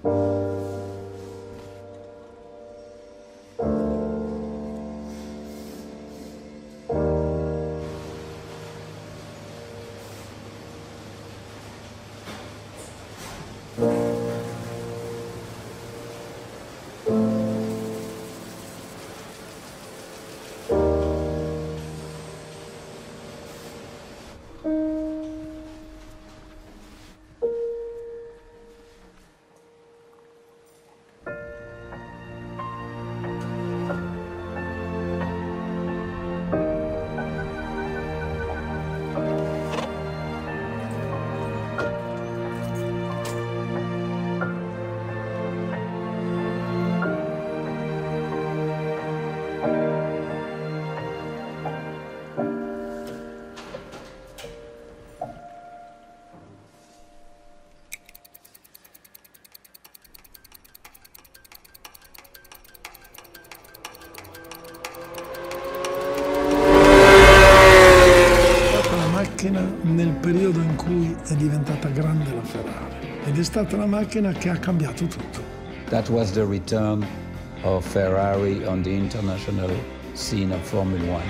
Nel periodo in cui è diventata grande la Ferrari ed è stata la macchina che ha cambiato tutto. That was the return of Ferrari on the international scene of Formula One.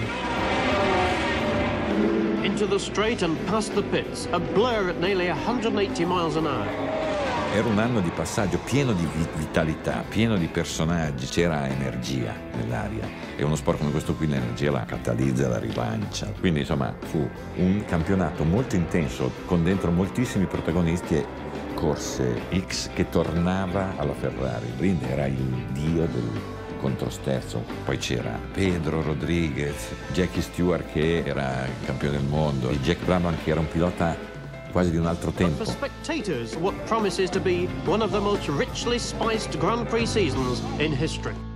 Into the straight and past the pits, a blur at nearly 180 miles an hour. Era un anno di passaggio pieno di vitalità, pieno di personaggi, c'era energia nell'aria e uno sport come questo qui l'energia la catalizza, la rilancia. Quindi insomma fu un campionato molto intenso con dentro moltissimi protagonisti e corse X che tornava alla Ferrari. Brind era il dio del controsterzo. Poi c'era Pedro Rodriguez, Jackie Stewart che era il campione del mondo e Jack Brabham che era un pilota quasi di un altro tempo. For spectators, what promises to be one of the most richly spiced Grand Prix seasons in history.